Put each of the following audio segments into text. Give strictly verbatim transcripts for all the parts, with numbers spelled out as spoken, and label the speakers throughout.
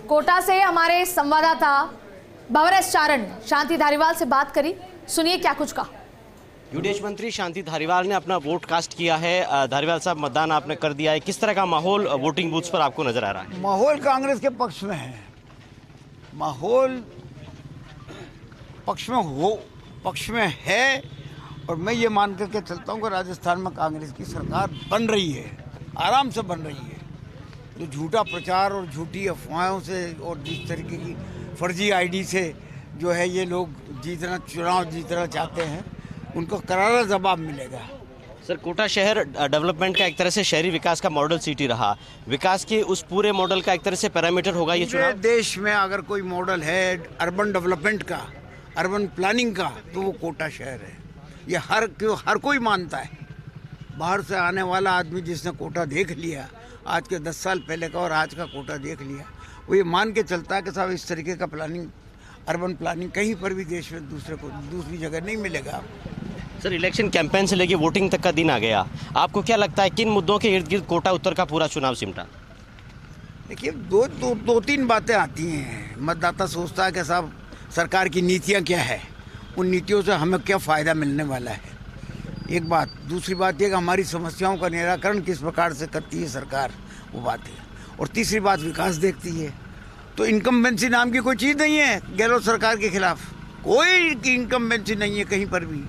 Speaker 1: कोटा से हमारे संवाददाता भंवरेश चारण शांति धारीवाल से बात करी, सुनिए क्या कुछ कहा।
Speaker 2: विदेश मंत्री शांति धारीवाल ने अपना वोट कास्ट किया है। धारीवाल साहब, मतदान आपने कर दिया है, किस तरह का माहौल वोटिंग बूथ पर आपको नजर आ रहा है?
Speaker 3: माहौल कांग्रेस के पक्ष में है, माहौल पक्ष में हो पक्ष में है और मैं ये मान करके चलता हूँ कि राजस्थान में कांग्रेस की सरकार बन रही है, आराम से बन रही है। जो झूठा प्रचार और झूठी अफवाहों से और जिस तरीके की फर्जी आईडी से जो है ये लोग जीतना चुनाव जीतना चाहते हैं, उनको करारा जवाब मिलेगा।
Speaker 2: सर, कोटा शहर डेवलपमेंट का एक तरह से शहरी विकास का मॉडल सिटी रहा, विकास के उस पूरे मॉडल का एक तरह से पैरामीटर होगा ये चुनाव?
Speaker 3: देश में अगर कोई मॉडल है अर्बन डेवलपमेंट का, अर्बन प्लानिंग का, तो वो कोटा शहर है। ये हर क्यों हर कोई मानता है। बाहर से आने वाला आदमी जिसने कोटा देख लिया, आज के दस साल पहले का और आज का कोटा देख लिया, वो ये मान के चलता है कि साहब इस तरीके का प्लानिंग, अर्बन प्लानिंग कहीं पर भी देश में दूसरे को दूसरी जगह नहीं मिलेगा।
Speaker 2: सर, इलेक्शन कैंपेन से लेके वोटिंग तक का दिन आ गया, आपको क्या लगता है किन मुद्दों के इर्द गिर्द कोटा उत्तर का पूरा चुनाव सिमटा?
Speaker 3: देखिए, दो दो दो तीन बातें आती हैं। मतदाता सोचता है कि साहब सरकार की नीतियां क्या है, उन नीतियों से हमें क्या फ़ायदा मिलने वाला है, एक बात। दूसरी बात ये कि हमारी समस्याओं का निराकरण किस प्रकार से करती है सरकार, वो बात है। और तीसरी बात विकास देखती है। तो इनकम्बेंसी नाम की कोई चीज़ नहीं है गहलोत सरकार के खिलाफ, कोई इनकम्बेंसी नहीं है कहीं पर भी।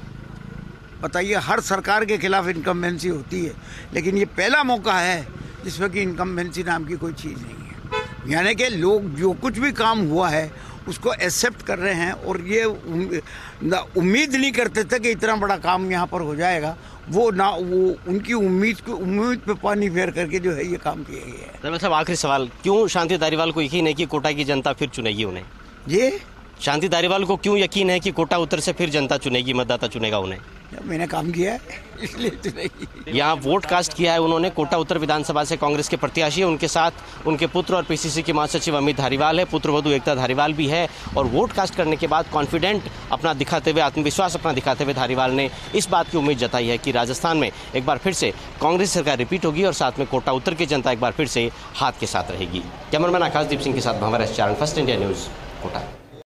Speaker 3: बताइए, हर सरकार के खिलाफ इनकम्बेंसी होती है, लेकिन ये पहला मौका है जिसमें कि इनकम्बेंसी नाम की कोई चीज़ नहीं है। यानी कि लोग जो कुछ भी काम हुआ है उसको एक्सेप्ट कर रहे हैं और ये उम्मीद नहीं करते थे कि इतना बड़ा काम यहाँ पर हो जाएगा। वो ना वो उनकी उम्मीद को उम्मीद पे पानी फेर करके जो है ये काम किया गया है।
Speaker 2: मतलब आखिरी सवाल, क्यों शांति धारीवाल को यकीन है कि कोटा की जनता फिर चुनेगी उन्हें?
Speaker 3: ये
Speaker 2: शांति धारीवाल को क्यों यकीन है कि कोटा उत्तर से फिर जनता चुनेगी, मतदाता चुनेगा उन्हें?
Speaker 3: मैंने काम किया है इसलिए चुनेगी।
Speaker 2: यहाँ वोट कास्ट किया है उन्होंने। कोटा उत्तर विधानसभा से कांग्रेस के प्रत्याशी, उनके साथ उनके पुत्र और पीसीसी के महासचिव अमित धारीवाल है, पुत्रवधू एकता धारीवाल भी है। और वोट कास्ट करने के बाद कॉन्फिडेंट अपना दिखाते हुए, आत्मविश्वास अपना दिखाते हुए धारीवाल ने इस बात की उम्मीद जताई है कि राजस्थान में एक बार फिर से कांग्रेस सरकार रिपीट होगी और साथ में कोटा उत्तर की जनता एक बार फिर से हाथ के साथ रहेगी। कैमरामैन आकाशदीप सिंह के साथ Bhanwaresh Charan, first India news, Kota.